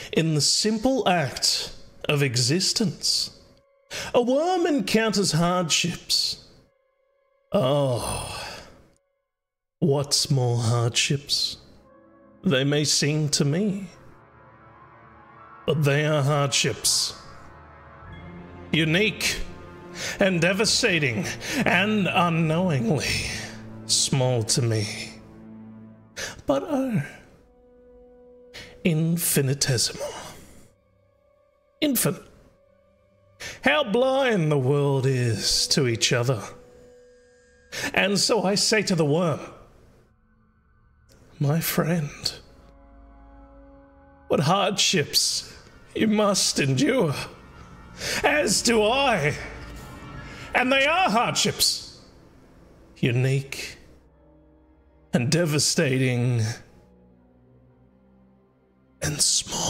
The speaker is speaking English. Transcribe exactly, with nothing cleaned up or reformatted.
in the simple act of existence. A worm encounters hardships. Oh, what small hardships they may seem to me, but they are hardships. Unique and devastating and unknowingly small to me, but oh, infinitesimal. Infinite. How blind the world is to each other. And so I say to the worm, my friend, what hardships you must endure, as do I. And they are hardships, unique and devastating and small.